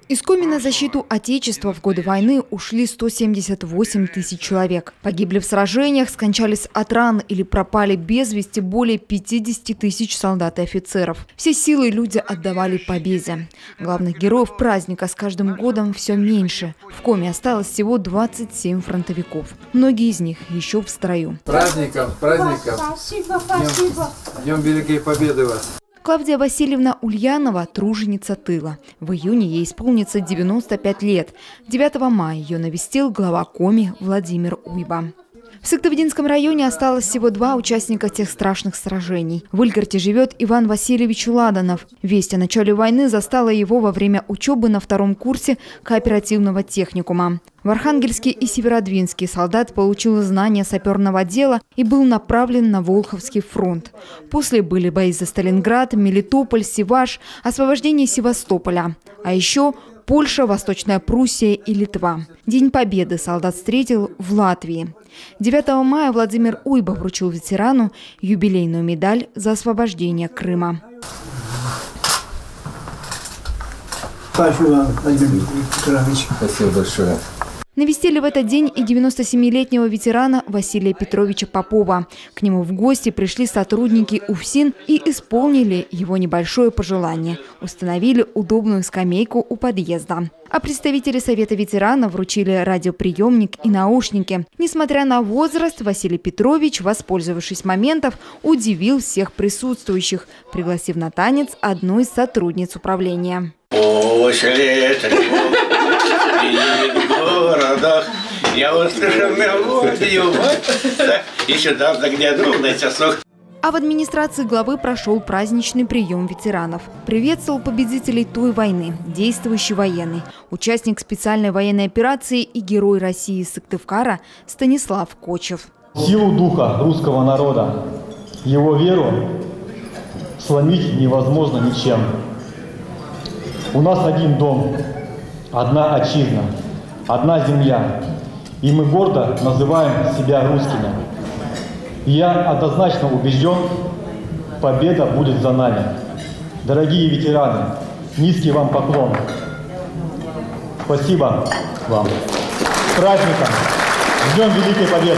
Из Коми на защиту Отечества в годы войны ушли 178 тысяч человек. Погибли в сражениях, скончались от ран или пропали без вести более 50 тысяч солдат и офицеров. Все силы люди отдавали победе. Главных героев праздника с каждым годом все меньше. В Коми осталось всего 27 фронтовиков. Многие из них еще в строю. Праздников! Спасибо. Днем Великой Победы вас! Клавдия Васильевна Ульянова – труженица тыла. В июне ей исполнится 95 лет. 9 мая ее навестил глава Коми Владимир Уйба. В Сыктывдинском районе осталось всего 2 участника тех страшных сражений. В Ильгарте живет Иван Васильевич Ладанов. Весть о начале войны застала его во время учебы на 2-м курсе кооперативного техникума. В Архангельске и Северодвинске солдат получил знания саперного дела и был направлен на Волховский фронт. После были бои за Сталинград, Мелитополь, Севаш, освобождение Севастополя. А еще Польша, Восточная Пруссия и Литва. День Победы солдат встретил в Латвии. 9 мая Владимир Уйба вручил ветерану юбилейную медаль за освобождение Крыма. Спасибо, Владимир Петрович. Спасибо большое. Навестили в этот день и 97-летнего ветерана Василия Петровича Попова. К нему в гости пришли сотрудники УФСИН и исполнили его небольшое пожелание. Установили удобную скамейку у подъезда. А представители Совета ветеранов вручили радиоприемник и наушники. Несмотря на возраст, Василий Петрович, воспользовавшись моментом, удивил всех присутствующих, пригласив на танец одну из сотрудниц управления. В городах я услышал мелодию, и сюда заглянул на часок. А в администрации главы прошел праздничный прием ветеранов. Приветствовал победителей той войны, действующий военный, участник специальной военной операции и герой России Сыктывкара Станислав Кочев. Силу духа русского народа, его веру сломить невозможно ничем. У нас один дом, одна отчизна, одна земля, и мы гордо называем себя русскими. И я однозначно убежден, победа будет за нами. Дорогие ветераны, низкий вам поклон. Спасибо вам. С праздником! Ждем Великой Победы!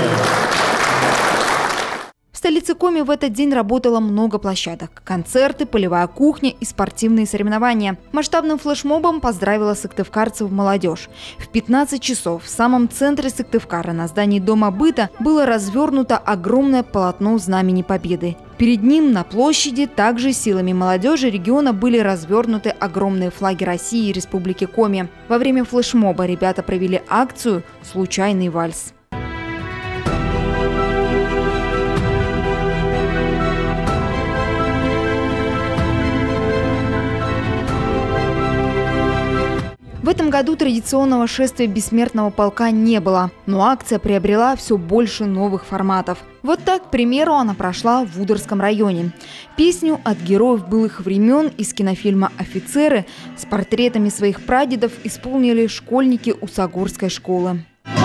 В столице Коми в этот день работало много площадок. Концерты, полевая кухня и спортивные соревнования. Масштабным флешмобом поздравила сыктывкарцев молодежь. В 15 часов в самом центре Сыктывкара на здании Дома быта было развернуто огромное полотно Знамени Победы. Перед ним на площади также силами молодежи региона были развернуты огромные флаги России и Республики Коми. Во время флешмоба ребята провели акцию «Случайный вальс». В этом году традиционного шествия бессмертного полка не было, но акция приобрела все больше новых форматов. Вот так, к примеру, она прошла в Вудерском районе. Песню от героев былых времен из кинофильма «Офицеры» с портретами своих прадедов исполнили школьники Усагорской школы.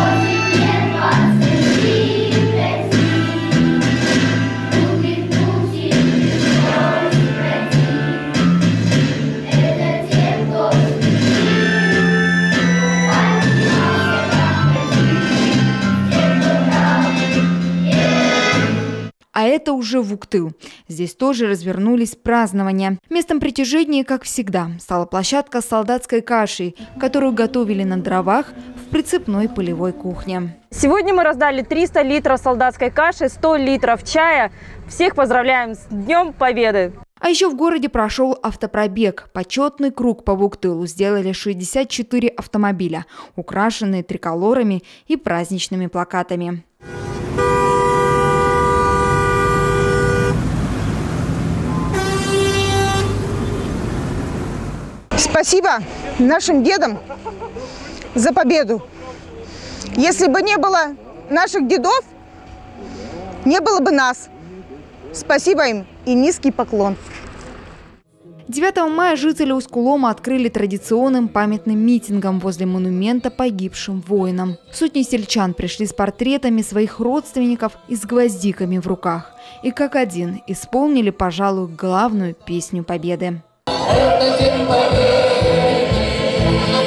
А это уже Вуктыл. Здесь тоже развернулись празднования. Местом притяжения, как всегда, стала площадка с солдатской кашей, которую готовили на дровах в прицепной полевой кухне. Сегодня мы раздали 300 литров солдатской каши, 100 литров чая. Всех поздравляем с Днем Победы! А еще в городе прошел автопробег. Почетный круг по Вуктылу сделали 64 автомобиля, украшенные триколорами и праздничными плакатами. Спасибо нашим дедам за победу. Если бы не было наших дедов, не было бы нас. Спасибо им и низкий поклон. 9 мая жители Ускулома открыли традиционным памятным митингом возле монумента погибшим воинам. Сотни сельчан пришли с портретами своих родственников и с гвоздиками в руках. И как один исполнили, пожалуй, главную песню Победы. Это день победы.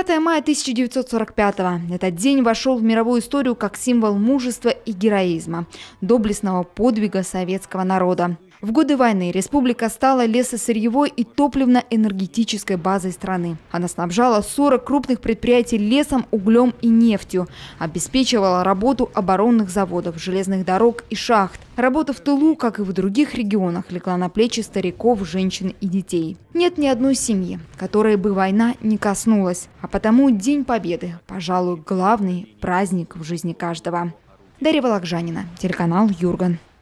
9 мая 1945-го. Этот день вошел в мировую историю как символ мужества и героизма, доблестного подвига советского народа. В годы войны республика стала лесосырьевой и топливно-энергетической базой страны. Она снабжала 40 крупных предприятий лесом, углем и нефтью, обеспечивала работу оборонных заводов, железных дорог и шахт. Работа в тылу, как и в других регионах, легла на плечи стариков, женщин и детей. Нет ни одной семьи, которой бы война не коснулась, а потому День Победы, пожалуй, главный праздник в жизни каждого. Дарья Вологжанина, телеканал Юрган.